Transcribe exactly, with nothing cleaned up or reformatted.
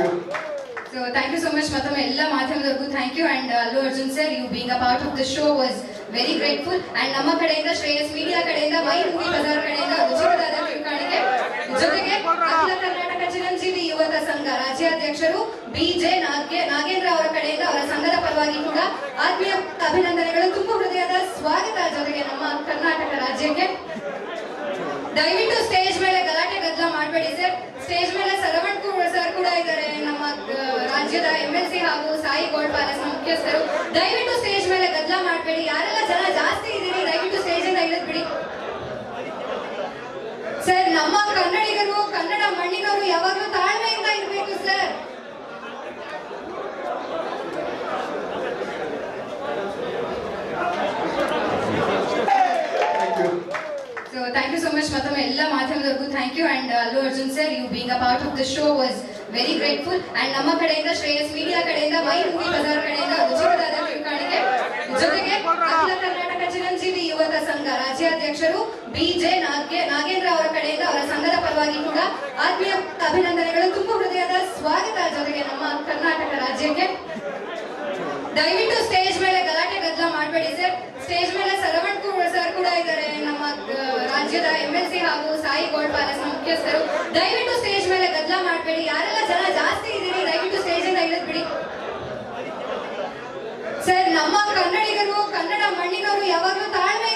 So thank you so much, Matam. Ella ಮಾಧ್ಯಮದವರಿಗೂ thank you and Allu Arjun sir, you being a part of the show was very grateful. And ನಮ್ಮ ಕಡೆಯಿಂದ Shreyas media ಕಡೆಯಿಂದ ಮೈ movie Bazaar ಕಡೆಯಿಂದ ಉಚಿತವಾದ ಕಿರುಕಾಣಿಕೆ ಜೊತೆಗೆ ಅಖಿಲ ಕರ್ನಾಟಕ ಚಿರಂಜೀವಿ ಯುವಕ ಸಂಘ ರಾಜ್ಯಾಧ್ಯಕ್ಷರು ಬಿ ಜೆ ನಾಗೇಂದ್ರ ಅವರ ಕಡೆಯಿಂದ ಅವರ ಸಂಘದ ಪರವಾಗಿ ಕೂಡ ಆತ್ಮೀಯ ಅಭಿನಂದನೆಗಳು, ತುಂಬು ಹೃದಯದ ಸ್ವಾಗತ. ಜೊತೆಗೆ ನಮ್ಮ ಕರ್ನಾಟಕ ರಾಜ್ಯಕ್ಕೆ ದಯವಿಟ್ಟು ಸ್ಟೇಜ್ ಮೇಲೆ ಗಲಾಟೆ ಗದ್ದಲ ಮಾಡಬೇಡಿ ಸರ್. ಸ್ಟೇಜ್ ಮೇಲೆ ಸರವಣ್ ಸರ್ ಕೂಡ ಇದ್ದಾರೆ, ನಮ್ಮ ರಾಜ್ಯದ ಎಂ ಎಲ್ ಸಿ ಹಾಗೂ ಸಾಯಿ ಗೋಲ್ಡ್ ಪ್ಯಾಲೇಸ್ ನ ಮುಖ್ಯಸ್ಥರು. ದಯವಿಟ್ಟು ಸ್ಟೇಜ್ ಮೇಲೆ ಗದ್ದಲ ಮಾಡಬೇಡಿ. ಯಾರೆಲ್ಲ ಜನ ಜಾಸ್ತಿ ಇದ್ದೀರಿ ದಯವಿಟ್ಟು ಸ್ಟೇಜ್ ಇಂದ ಇಳಿದ್ ಬಿಡಿ ಸರ್. ನಮ್ಮ ಕನ್ನಡಿಗರು, ಕನ್ನಡ ಮಣ್ಣಿನವರು ಯಾವಾಗಲೂ ತಾಳ್ಮೆಯಿಂದ ಇರಬೇಕು sir. So thank you so much, Matam. Ella ಮಾಧ್ಯಮದವರಿಗೂ thank you and Allu Arjun sir, you being a part of the show was very grateful. And ನಮ್ಮ ಕಡೆಯಿಂದ ಶ್ರೇಯಸ್ ಮೀಡಿಯಾ ಕಡೆಯಿಂದ ಮೈ ಮೂವಿ ಬಜಾರ್ ಕಡೆಯಿಂದ ಉಚಿತವಾದ ಕಿರುಕಾಣಿಕೆ ಜೊತೆಗೆ ಅಖಿಲ ಕರ್ನಾಟಕ ಚಿರಂಜೀವಿ ಯುವಕ ಸಂಘ ರಾಜ್ಯಾಧ್ಯಕ್ಷರು ಬಿ ಜೆ ನಾಗೇಂದ್ರ ಅವರ ಕಡೆಯಿಂದ ಅವರ ಸಂಘದ ಪರವಾಗಿ ಕೂಡ ಆತ್ಮೀಯ ಅಭಿನಂದನೆಗಳು, ತುಂಬು ಹೃದಯದ ಸ್ವಾಗತ. ಜೊತೆಗೆ ನಮ್ಮ ಕರ್ನಾಟಕ ರಾಜ್ಯಕ್ಕೆ ದಯವಿಟ್ಟು ಸ್ಟೇಜ್ ಮೇಲೆ ಗಲಾಟೆ ಗದ್ದಲ ಮಾಡಬೇಡಿ ಸರ್. ಸ್ಟೇಜ್ ಮೇಲೆ ಸರವಣ್ ಸರ್ ಕೂಡ ಇದ್ದಾರೆ, ನಮ್ಮ ರಾಜ್ಯದ ಎಂ ಎಲ್ ಸಿ ಹಾಗೂ ಸಾಯಿ ಗೋಲ್ಡ್ ಪ್ಯಾಲೇಸ್ ನ ಮುಖ್ಯಸ್ಥರು. ದಯವಿಟ್ಟು ಸ್ಟೇಜ್ ಮೇಲೆ ಗದ್ದಲ ಮಾಡಬೇಡಿ. ಯಾರೆಲ್ಲ ಜನ ಜಾಸ್ತಿ ಇದ್ದೀರಿ ದಯವಿಟ್ಟು ಸ್ಟೇಜ್ ಇಂದ ಇಳಿದ್ ಬಿಡಿ ಸರ್. ನಮ್ಮ ಕನ್ನಡಿಗರು, ಕನ್ನಡ ಮಣ್ಣಿನವರು ಯಾವಾಗಲೂ ತಾಳ್ಮೆ